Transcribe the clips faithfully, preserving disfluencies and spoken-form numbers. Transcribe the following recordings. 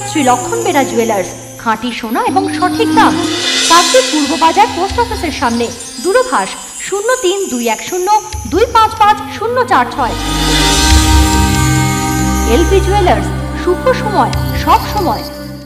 শ্রী লক্ষণ বেরা জুয়েলার্স, খাঁটি সোনা এবং সঠিক দাম। কাকদ্বীপ পূর্ব বাজার পোস্ট অফিসের সামনে। দূরভাষ শূন্য তিন দুই এক শূন্য দুই পাঁচ পাঁচ শূন্য চার ছয়। এলপি জুয়েলার্স, শুভ সময় সব সময়।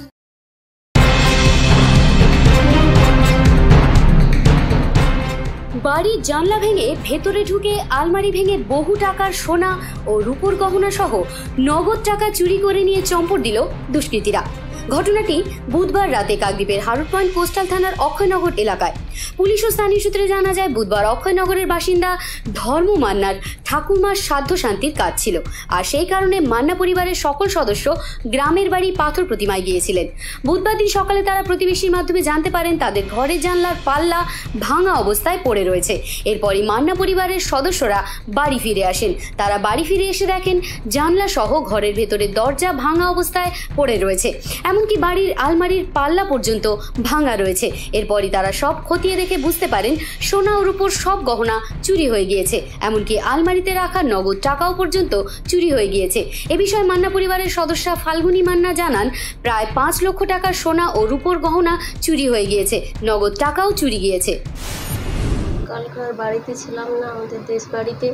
বাড়ির জানলা ভেঙে ভেতরে ঢুকে আলমারি ভেঙে বহু টাকার সোনা ও রূপোর গহনা সহ নগদ টাকা চুরি করে নিয়ে চম্পট দিল দুষ্কৃতীরা। ঘটনাটি বুধবার রাতে কাকদ্বীপের হারুট পয়েন্ট কোস্টাল থানার অক্ষয়নগর এলাকায়। পুলিশ ও স্থানীয় সূত্রে জানা যায়, বুধবার অক্ষয়নগরের বাসিন্দা ধর্ম মান্নার ঠাকুরমার শ্রাদ্ধ শান্তির কাজ ছিল, আর সেই কারণে মান্না পরিবারের সকল সদস্য গ্রামের বাড়ি পাথর প্রতিমায় গিয়েছিলেন। বুধবার দিন সকালে তারা প্রতিবেশীর মাধ্যমে জানতে পারেন তাদের ঘরের জানলার পাল্লা ভাঙা অবস্থায় পড়ে রয়েছে। এরপরই মান্না পরিবারের সদস্যরা বাড়ি ফিরে আসেন। তারা বাড়ি ফিরে এসে দেখেন জানলা সহ ঘরের ভেতরে দরজা ভাঙা অবস্থায় পড়ে রয়েছে, এমনকি বাড়ির আলমারির পাল্লা পর্যন্ত ভাঙা রয়েছে। এরপরই তারা সব খতিয়ে দেখে বুঝতে পারেন সোনা ও রূপোর সব গহনা চুরি হয়ে গিয়েছে, এমনকি আলমারিতে রাখা নগদ টাকাও পর্যন্ত চুরি হয়ে গিয়েছে। এ বিষয়ে মান্না পরিবারের সদস্য ফাল্গুনী মান্না জানান, প্রায় পাঁচ লক্ষ টাকার সোনা ও রূপোর গহনা চুরি হয়ে গিয়েছে, নগদ টাকাও চুরি গিয়েছে। কালকার বাড়িতে ছিলাম না, আমাদের দেশ বাড়িতে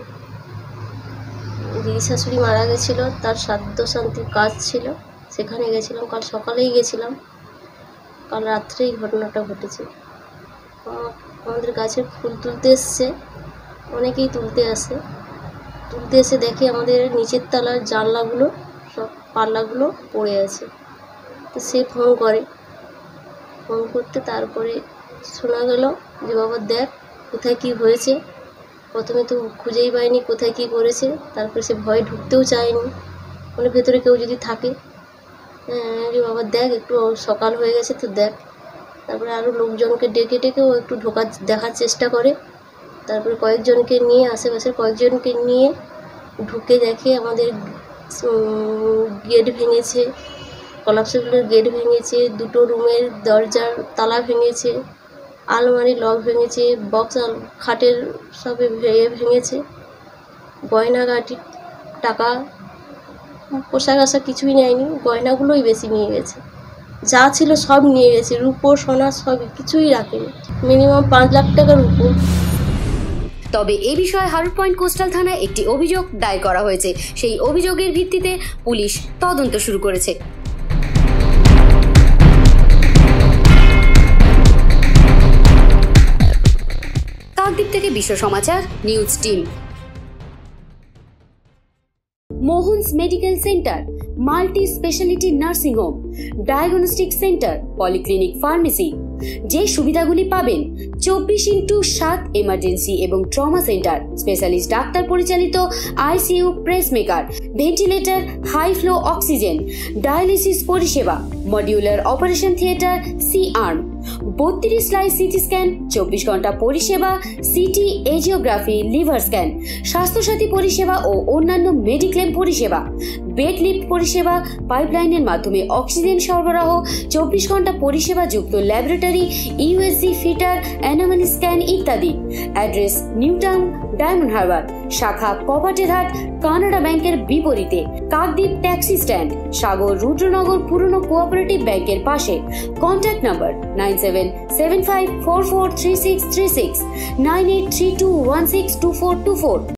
দিদি শাশুড়ি মারা গেছিলো, তার শ্রাদ্ধ শান্তির কাজ ছিল, সেখানে গেছিলাম। কাল সকালেই গেছিলাম, কাল রাত্রেই ঘটনাটা ঘটেছে। আমাদের গাছের ফুল তুলতে এসছে, অনেকেই তুলতে আসে, তুলতে এসে দেখে আমাদের নিচের তলার জানলাগুলো সব পাল্লাগুলো পড়ে আছে। তো সে ফোন করে, ফোন করতে তারপরে শোনা গেল যে বাবা দেখ কোথায় কি হয়েছে। প্রথমে তো খুঁজেই পায়নি কোথায় কি করেছে, তারপরে সে ভয় ঢুকতেও চায়নি, মানে ভেতরে কেউ যদি থাকে। হ্যাঁ যে বাবা দেখ একটু সকাল হয়ে গেছে তো দেখ। তারপরে আরও লোকজনকে ডেকে ডেকেও একটু ঢোকার দেখার চেষ্টা করে। তারপরে কয়েকজনকে নিয়ে আশেপাশের কয়েকজনকে নিয়ে ঢুকে দেখে আমাদের গেট ভেঙেছে, কলাপসেগুলোর গেট ভেঙেছে, দুটো রুমের দরজার তালা ভেঙেছে, আলমারি লক ভেঙেছে, বক্স খাটের সবে ভেঙেছে, গয়নাগাটি টাকা পোশাক আশাক কিছুই নেয়নি, গয়নাগুলোই বেশি নিয়ে গেছে, যা ছিল সব নিয়ে গেছে, রূপো সোনা সব কিছুই রাখেনি, মিনিমাম পাঁচ লাখ টাকার রূপো। তবে এ বিষয়ে হারুট পয়েন্ট কোস্টাল থানায় একটি অভিযোগ দায়ের করা হয়েছে। সেই অভিযোগের ভিত্তিতে পুলিশ তদন্ত শুরু করেছে। কাকদ্বীপ থেকে Biswa Samachar news team. Mohan's medical centre, multi speciality nursing home, diagnostic centre, polyclinic, pharmacy, যে সুবিধাগুলি পাবেন চব্বিশ ইন্টু সাত এমার্জেন্সি এবং ট্রমা সেন্টার, স্পেশালিস্ট ডাক্তার পরিচালিত ICU, pacemaker, ventilator, high flow oxygen, dialysis পরিষেবা, modular operation theatre, C arm, বত্রিশ স্লাইস সিটি স্ক্যান, চব্বিশ ঘন্টা পরিষেবা, CT angiography, liver scan, Swasthya Sathi পরিষেবা ও অন্যান্য মেডিক্লেম পরিষেবা, বেড লিফট পরিষেবা, পাইপলাইনের মাধ্যমে অক্সিজেন সরবরাহ, চব্বিশ ঘন্টা পরিষেবা যুক্ত laboratory, USG fetal, anomaly scan ইত্যাদি। Address new town, diamond harbour, শাখা কপাটেরহাট, কানাডা ব্যাংকের বিপরীতে, কাকদ্বীপ ট্যাক্সি স্ট্যান্ড, সাগর রুদ্রনগর পুরনো কোঅপারেটিভ ব্যাংকের পাশে। Contact number nine seven seven five four four three six three six, nine eight three two one six two four two four.